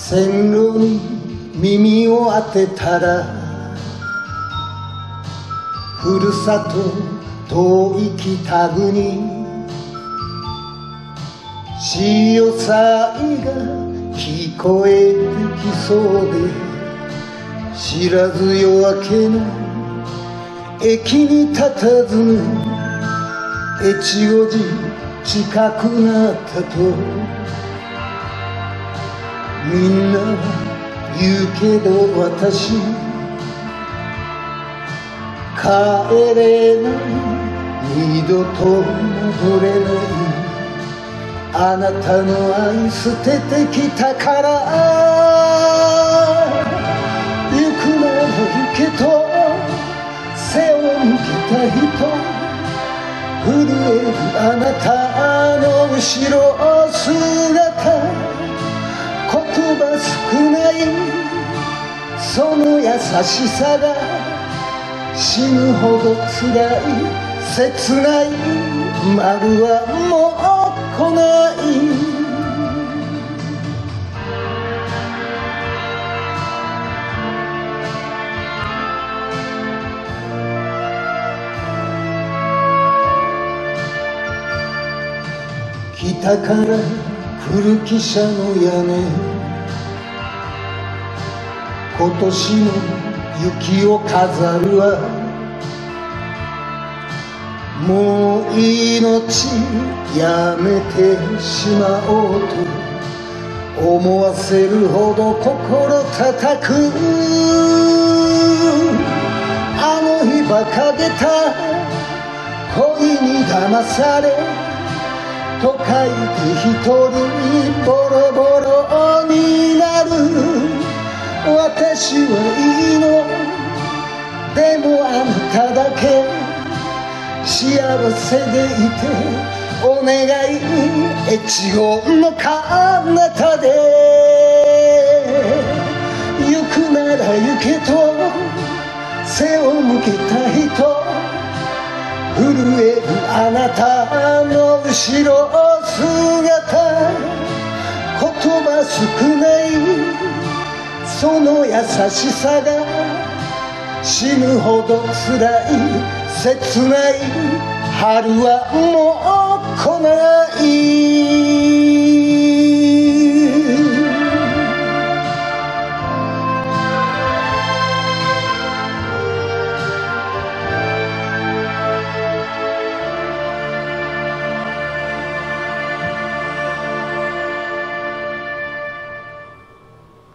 線路に耳を当てたらふるさと遠い北国潮騒が聞こえてきそうで知らず夜明けの駅に佇む越後寺近くなったとみんなは言うけど私帰れない二度と戻れないあなたの愛捨ててきたから行くなら行けと背を向けた人震えるあなたの後ろ姿言葉少ないその優しさが死ぬほど辛い切ない丸はもう来ない北から来る汽車の屋根今年も雪を飾るわもう命やめてしまおうと思わせるほど心叩くあの日馬鹿げた恋に騙され都会で一人ボロボロになる私はいいのでもあなただけ幸せでいてお願い越後の彼方で行くなら行けと背を向けた人震えるあなたの後ろ姿言葉少ないその優しさが死ぬほど辛い切ない春はもう来ない